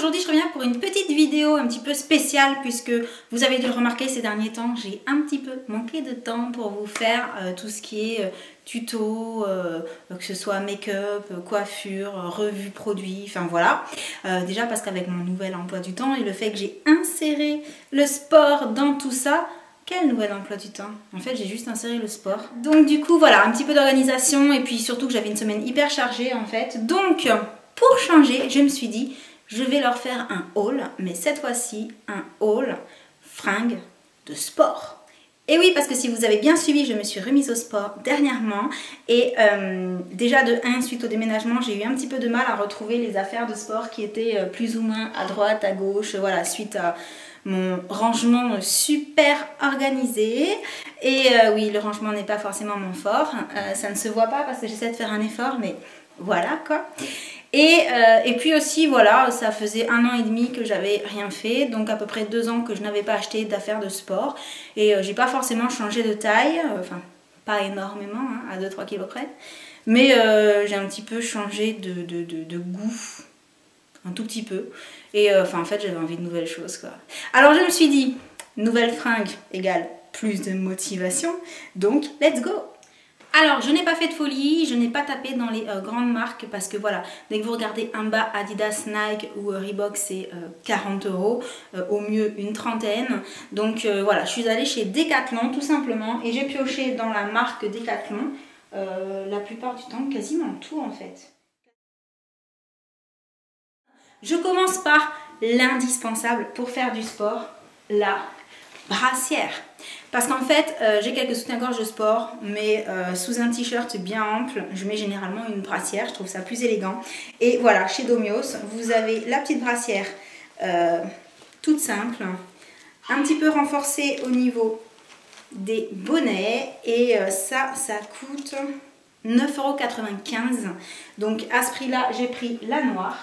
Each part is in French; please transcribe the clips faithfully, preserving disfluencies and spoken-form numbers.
aujourd'hui je reviens pour une petite vidéo un petit peu spéciale puisque vous avez dû le remarquer ces derniers temps, j'ai un petit peu manqué de temps pour vous faire euh, tout ce qui est euh, tuto, euh, que ce soit make-up, coiffure, revue produit, enfin voilà. Euh, déjà parce qu'avec mon nouvel emploi du temps et le fait que j'ai inséré le sport dans tout ça, quel nouvel emploi du temps? En fait, j'ai juste inséré le sport. Donc du coup, voilà, un petit peu d'organisation et puis surtout que j'avais une semaine hyper chargée en fait. Donc, pour changer, je me suis dit, je vais leur faire un haul, mais cette fois-ci, un haul fringues de sport. Et oui, parce que si vous avez bien suivi, je me suis remise au sport dernièrement. Et euh, déjà de un, suite au déménagement, j'ai eu un petit peu de mal à retrouver les affaires de sport qui étaient euh, plus ou moins à droite, à gauche, voilà, suite à mon rangement super organisé. Et euh, oui, le rangement n'est pas forcément mon fort. Euh, ça ne se voit pas parce que j'essaie de faire un effort, mais voilà quoi. Et, euh, et puis aussi, voilà, ça faisait un an et demi que j'avais rien fait, donc à peu près deux ans que je n'avais pas acheté d'affaires de sport. Et euh, j'ai pas forcément changé de taille, euh, enfin, pas énormément, hein, à deux trois kilos près. Mais euh, j'ai un petit peu changé de, de, de, de goût, un tout petit peu. Et euh, enfin, en fait, j'avais envie de nouvelles choses, quoi. Alors je me suis dit, nouvelle fringue égale plus de motivation, donc let's go! Alors, je n'ai pas fait de folie, je n'ai pas tapé dans les euh, grandes marques parce que voilà, dès que vous regardez un bas Adidas, Nike ou euh, Reebok, c'est euh, quarante euros, euh, au mieux une trentaine. Donc euh, voilà, je suis allée chez Decathlon tout simplement et j'ai pioché dans la marque Decathlon euh, la plupart du temps, quasiment tout en fait. Je commence par l'indispensable pour faire du sport, la brassière. Parce qu'en fait, euh, j'ai quelques soutiens-gorge de sport, mais euh, sous un t-shirt bien ample, je mets généralement une brassière, je trouve ça plus élégant. Et voilà, chez Domios, vous avez la petite brassière euh, toute simple, un petit peu renforcée au niveau des bonnets, et euh, ça, ça coûte neuf euros quatre-vingt-quinze. Donc à ce prix-là, j'ai pris la noire.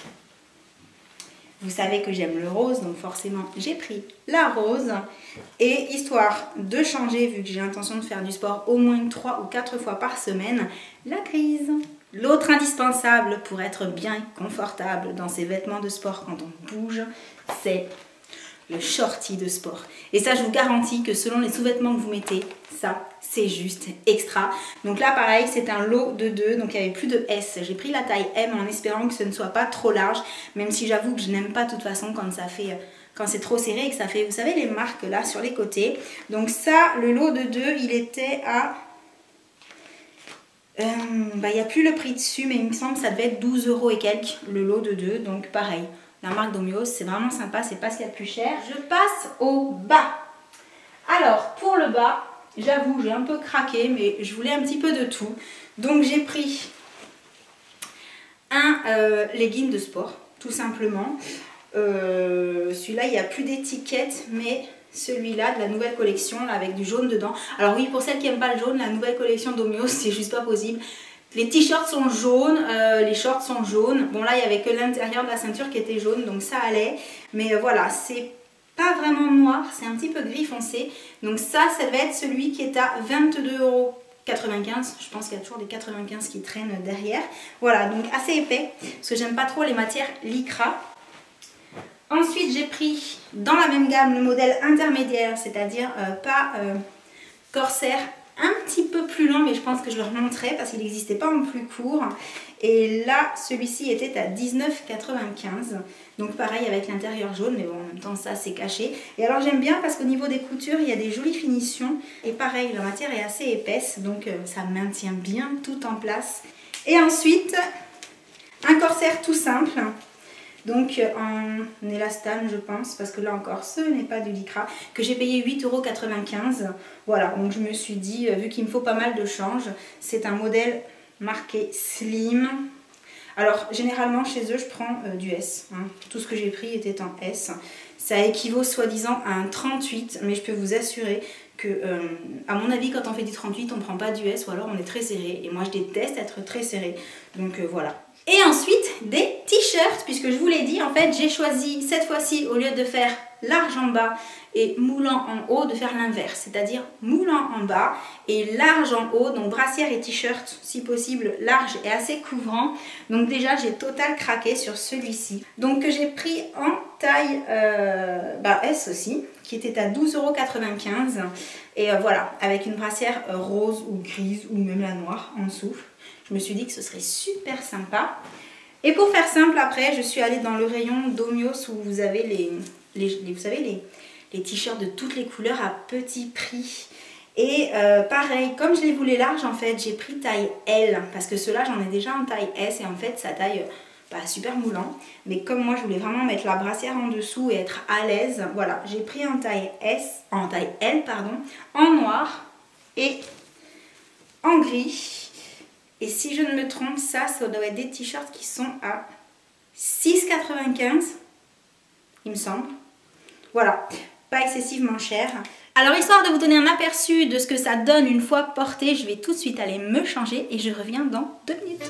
Vous savez que j'aime le rose, donc forcément j'ai pris la rose. Et histoire de changer, vu que j'ai l'intention de faire du sport au moins trois ou quatre fois par semaine, la grise. L'autre indispensable pour être bien confortable dans ses vêtements de sport quand on bouge, c'est le shorty de sport. Et ça, je vous garantis que selon les sous-vêtements que vous mettez, ça, c'est juste extra. Donc là, pareil, c'est un lot de deux, donc il n'y avait plus de S. J'ai pris la taille M en espérant que ce ne soit pas trop large, même si j'avoue que je n'aime pas de toute façon quand ça fait... quand c'est trop serré et que ça fait, vous savez, les marques là sur les côtés. Donc ça, le lot de deux, il était à... Euh, bah, il n'y a plus le prix dessus, mais il me semble que ça devait être douze euros et quelques, le lot de deux. Donc pareil, la marque Domios, c'est vraiment sympa, c'est pas ce qu'il y a de plus cher. Je passe au bas. Alors, pour le bas, j'avoue, j'ai un peu craqué, mais je voulais un petit peu de tout. Donc j'ai pris un euh, legging de sport, tout simplement. Euh, celui-là, il n'y a plus d'étiquette, mais celui-là, de la nouvelle collection, là, avec du jaune dedans. Alors oui, pour celles qui n'aiment pas le jaune, la nouvelle collection Domios, c'est juste pas possible. Les t-shirts sont jaunes, euh, les shorts sont jaunes. Bon là, il n'y avait que l'intérieur de la ceinture qui était jaune, donc ça allait. Mais euh, voilà, c'est pas vraiment noir, c'est un petit peu gris foncé. Donc ça, ça devait être celui qui est à vingt-deux euros quatre-vingt-quinze. Je pense qu'il y a toujours des quatre-vingt-quinze qui traînent derrière. Voilà, donc assez épais, parce que j'aime pas trop les matières lycra. Ensuite, j'ai pris dans la même gamme le modèle intermédiaire, c'est-à-dire euh, pas euh, corsaire, un petit peu plus long, mais je pense que je le remonterai parce qu'il n'existait pas en plus court. Et là, celui-ci était à dix-neuf quatre-vingt-quinze. Donc pareil avec l'intérieur jaune, mais bon, en même temps ça c'est caché. Et alors j'aime bien parce qu'au niveau des coutures, il y a des jolies finitions. Et pareil, la matière est assez épaisse, donc euh, ça maintient bien tout en place. Et ensuite, un corsaire tout simple. Donc en élastane je pense, parce que là encore ce n'est pas du lycra, que j'ai payé huit euros quatre-vingt-quinze. Voilà, donc je me suis dit, vu qu'il me faut pas mal de change, c'est un modèle marqué slim. Alors généralement chez eux je prends euh, du S, hein. Tout ce que j'ai pris était en S. Ça équivaut soi-disant à un trente-huit, mais je peux vous assurer que, euh, à mon avis, quand on fait du trente-huit, on ne prend pas du S ou alors on est très serré. Et moi je déteste être très serré, donc euh, voilà. Et ensuite des t-shirts, puisque je vous l'ai dit, en fait j'ai choisi cette fois-ci, au lieu de faire large en bas et moulant en haut, de faire l'inverse, c'est-à-dire moulant en bas et large en haut, donc brassière et t-shirt si possible large et assez couvrant. Donc déjà j'ai total craqué sur celui-ci, donc que j'ai pris en taille euh, bah, S aussi, qui était à douze euros quatre-vingt-quinze, et euh, voilà, avec une brassière euh, rose ou grise ou même la noire en dessous. Je me suis dit que ce serait super sympa. Et pour faire simple, après je suis allée dans le rayon Domios où vous avez les, les, les vous savez les les t-shirts de toutes les couleurs à petit prix. Et euh, pareil, comme je les voulais larges, en fait, j'ai pris taille L, parce que ceux-là, j'en ai déjà en taille S, et en fait, ça taille bah, super moulant. Mais comme moi, je voulais vraiment mettre la brassière en dessous et être à l'aise, voilà, j'ai pris en taille S, en taille L, pardon, en noir et en gris. Et si je ne me trompe, ça, ça doit être des t-shirts qui sont à six quatre-vingt-quinze, il me semble. Voilà, pas excessivement cher. Alors histoire de vous donner un aperçu de ce que ça donne une fois porté, je vais tout de suite aller me changer et je reviens dans deux minutes.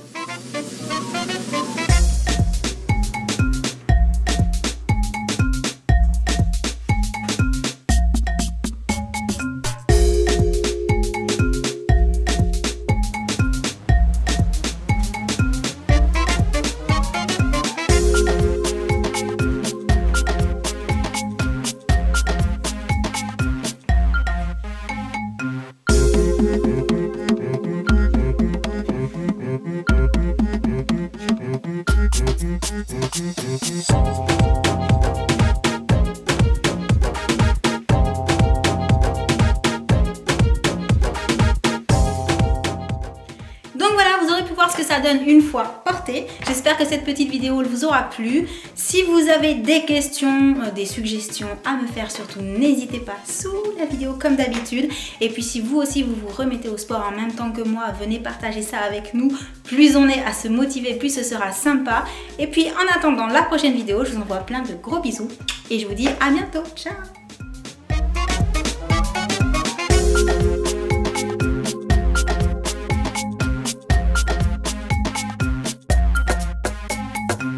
Donc voilà, vous aurez pu voir ce que ça donne une fois porté. J'espère que cette petite vidéo vous aura plu. Si vous avez des questions, des suggestions à me faire, surtout n'hésitez pas sous la vidéo comme d'habitude. Et puis si vous aussi vous vous remettez au sport en même temps que moi, venez partager ça avec nous. Plus on est à se motiver, plus ce sera sympa. Et puis en attendant la prochaine vidéo, je vous envoie plein de gros bisous et je vous dis à bientôt. Ciao!